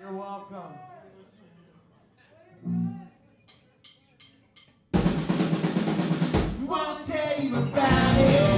You're welcome. Won't tell you about it.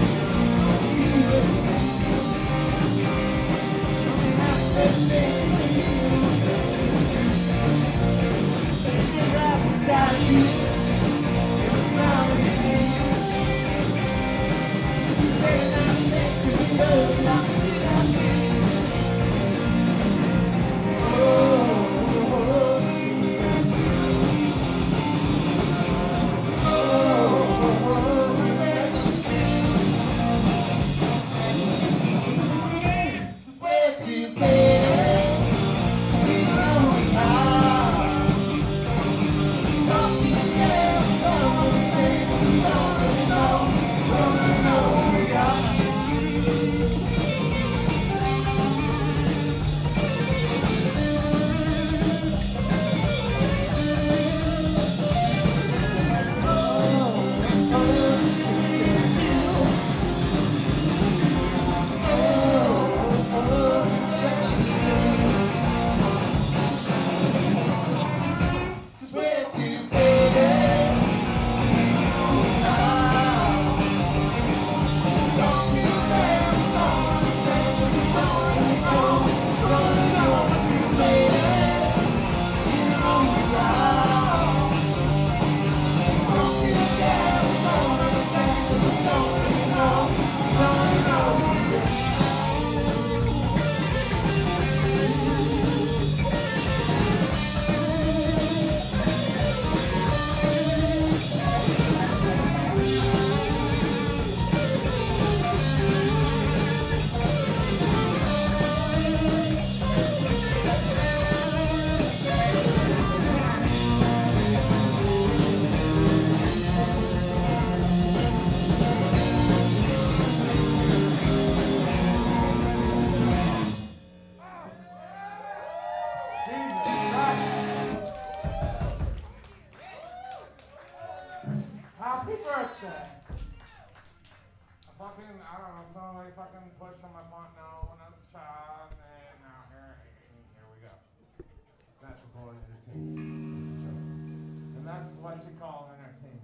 Happy birthday! I don't know, somebody fucking pushed on my phone now when I was a child, and now here we go. That's recording entertainment. And that's what you call entertainment.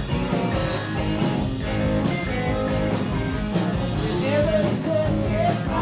Never could just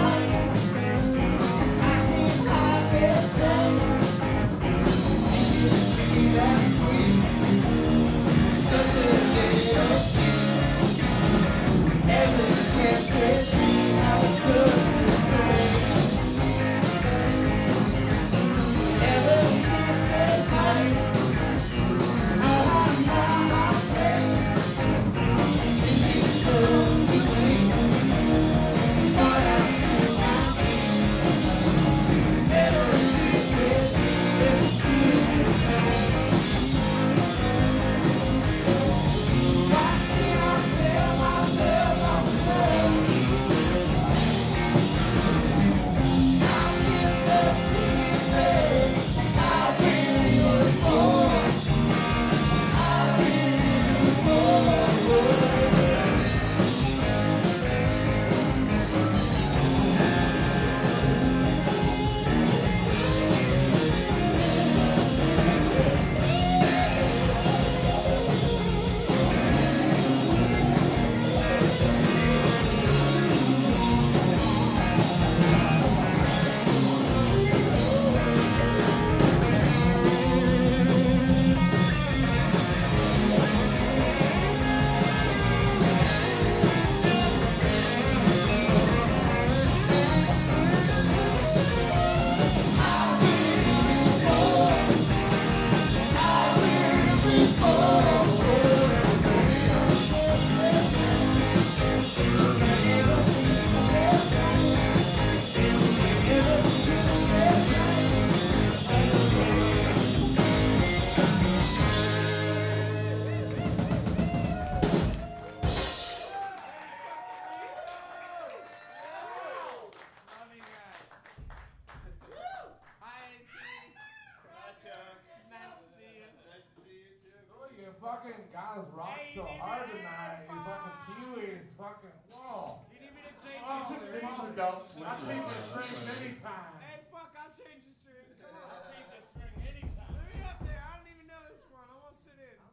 fucking guys rock so hard tonight. You fucking Pee-wee's fucking, whoa. You need me to change Oh, the string? I'll change the string anytime. Hey, fuck, I'll change the string. I'll change the string anytime. Let me up there. I don't even know this one. I won't sit in.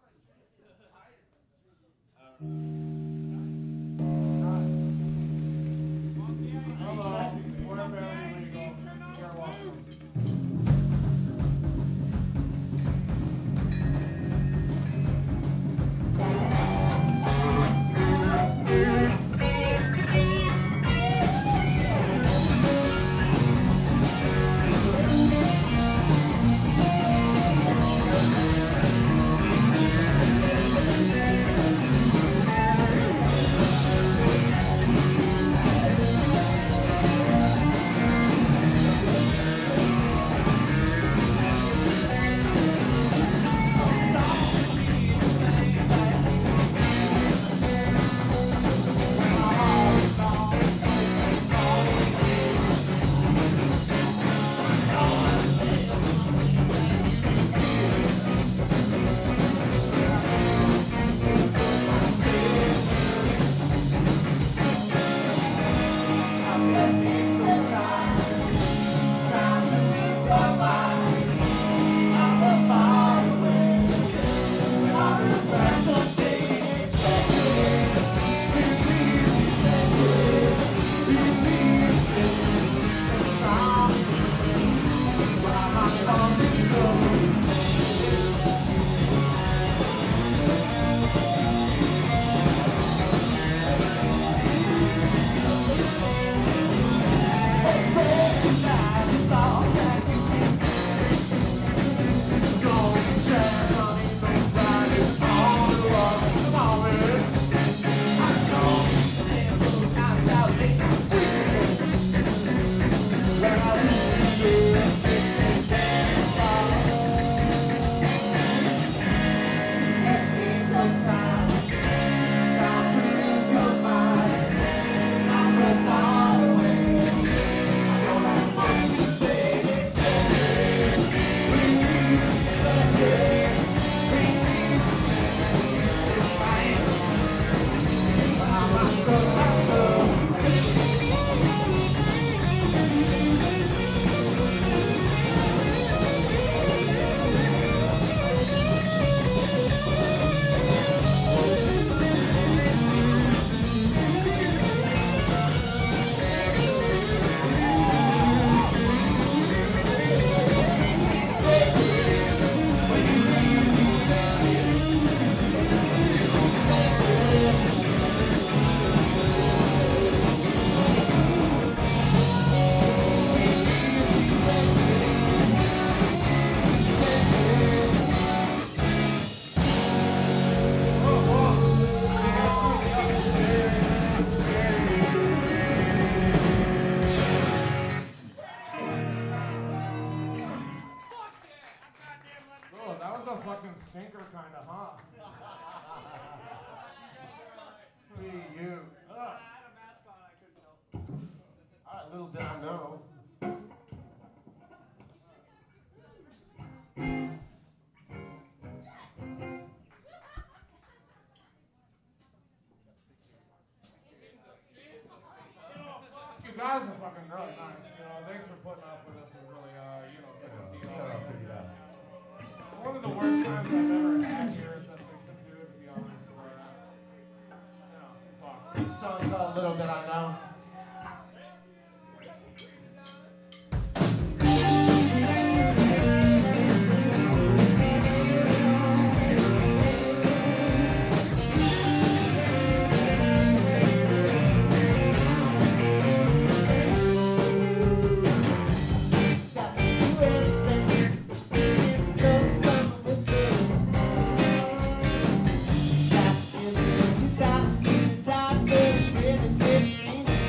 Hello, we're barely legal. You're welcome. Stinker kind of, huh? You. I had a mask on. I couldn't help. Little did I know. You guys are fucking really nice. You know, thanks for putting up with us. It's really, good to see you all. Figured out. One of the worst times I've ever had here at the Fixin, to be honest. Where, fuck. This song's called Little Did I Know. That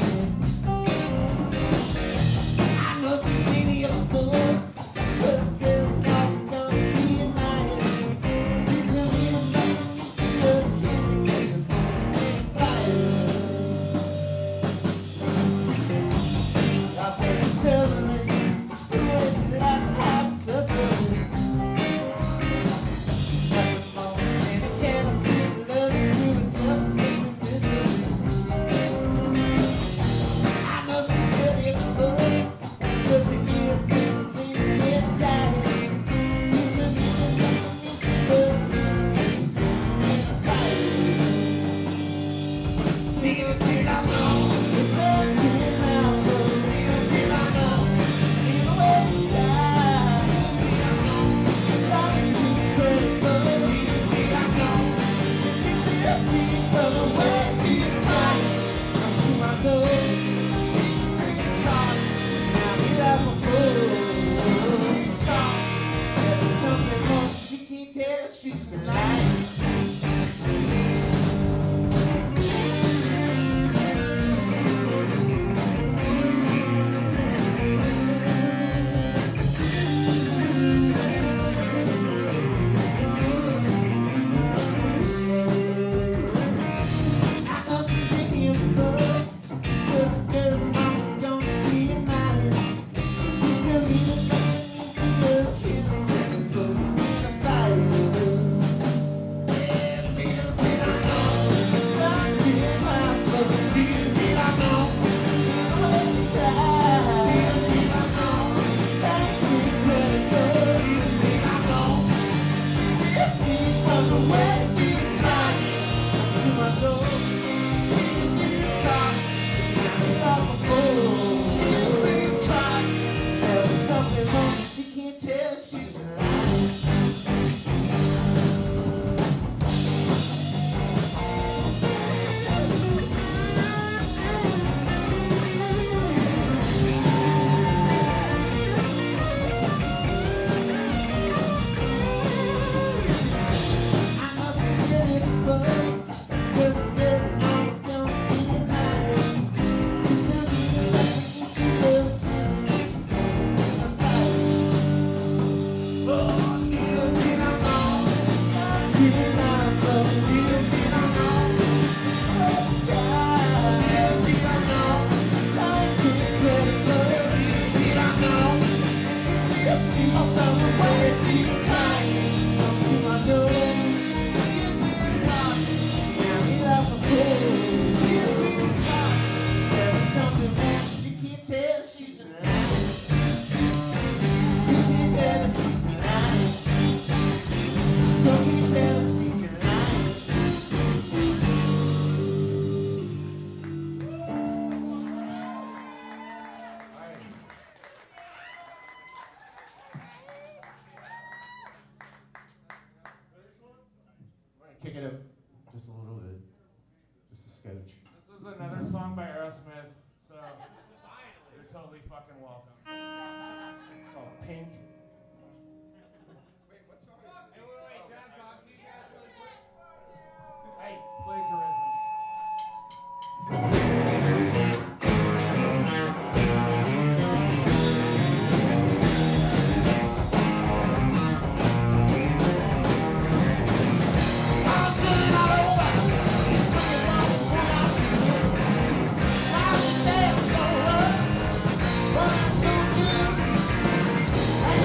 Kick it up just a little bit. Just a scotch. This is another song by Aerosmith, so you're totally fucking welcome. It's called Pink. Wait, what song? Hey, wait, can I talk to you guys really quick? Hey, plagiarism. I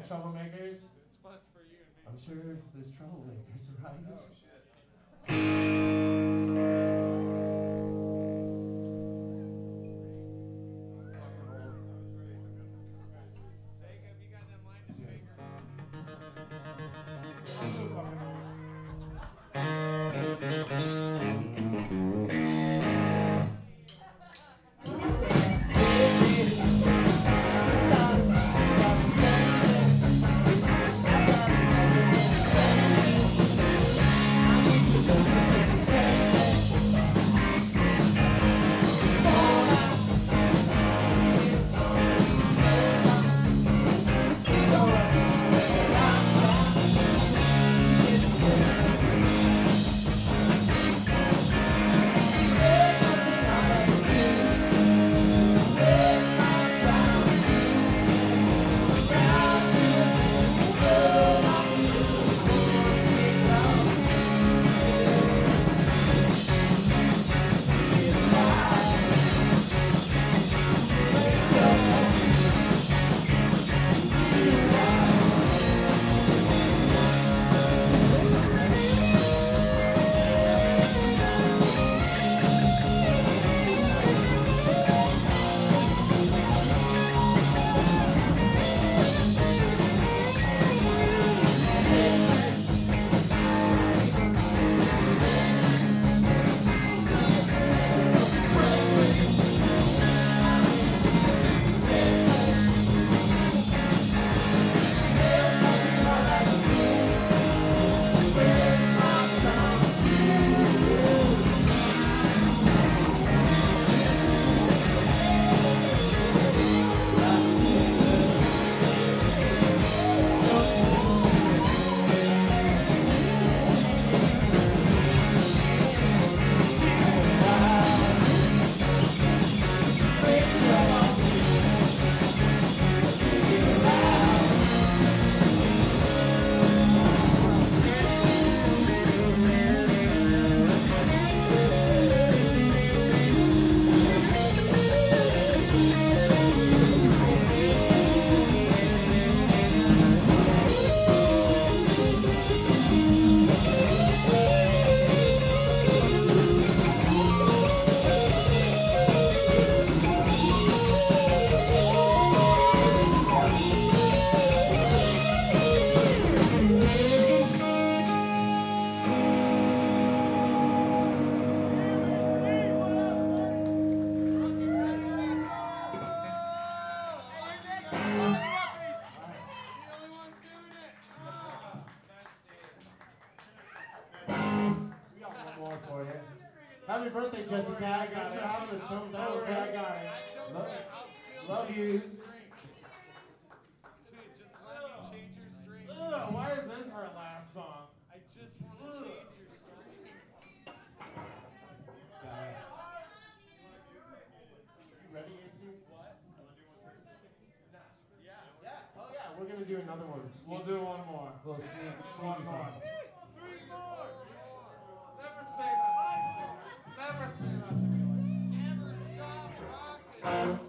troublemakers? This one's for you and me. I'm sure there's troublemakers, right? Oh, shit. Jacob, you got them lightning fingers. I'm so fucking old. Happy birthday, Jessica. Thanks for having us come down. I got it. Love you. Dude, just let me change your string. Ugh, why is this our last song? I just want to change your string. You ready, AC? What? Yeah. Oh yeah. We're gonna do another one. We'll do one more. Little sneaky One more. song. 3 more. Never say that. Never say that to me. Never stop rocking.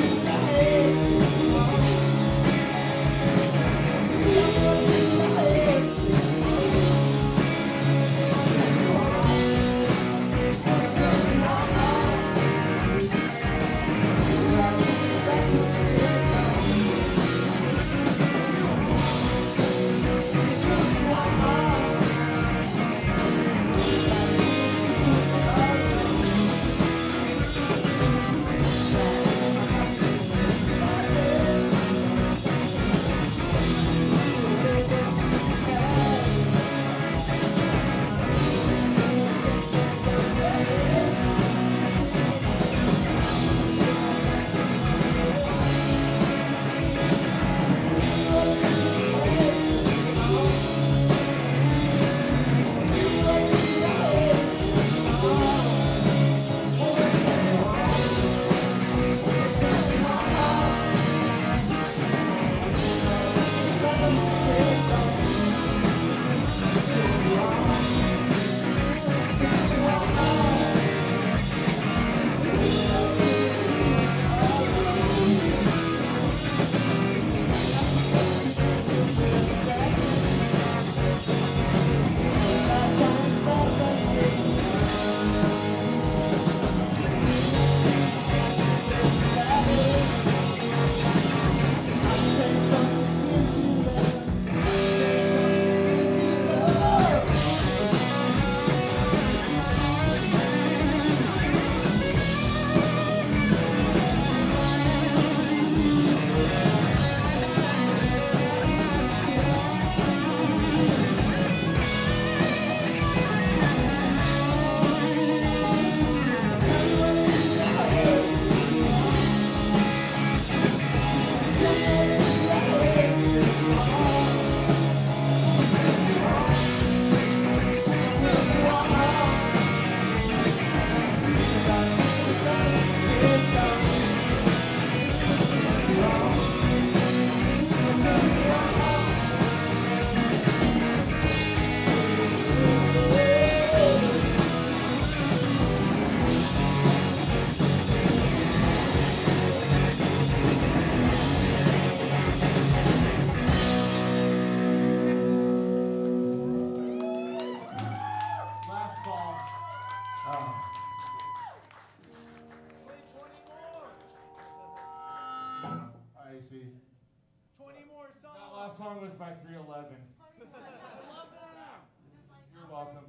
Hey Tracy. 20 more songs. That last song was by 311. I love that. You're welcome.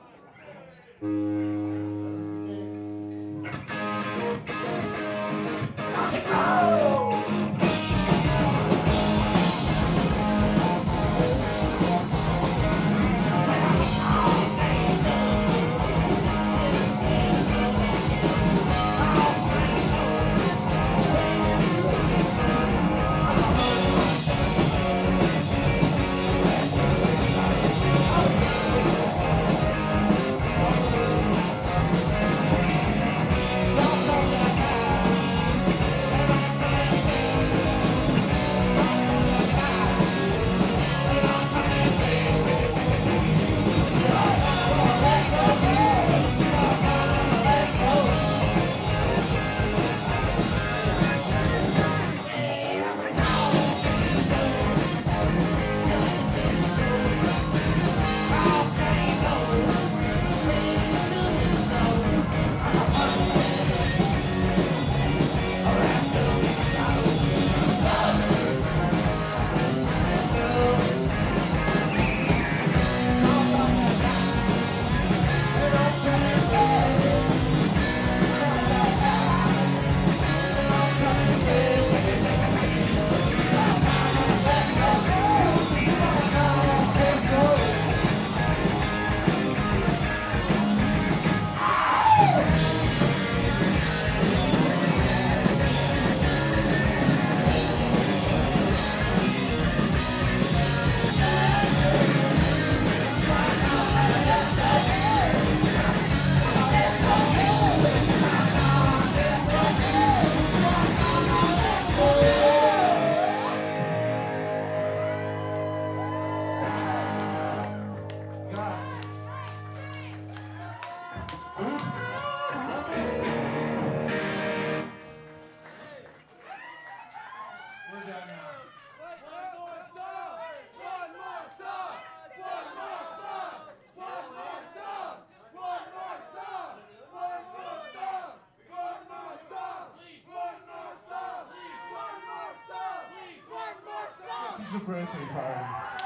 This is a birthday party.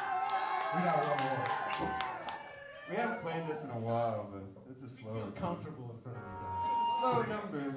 We got one more. We haven't played this in a while, but it's a slow. Feel comfortable in front of you guys. It's a slow number.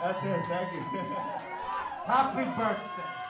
That's it. Thank you. Happy birthday.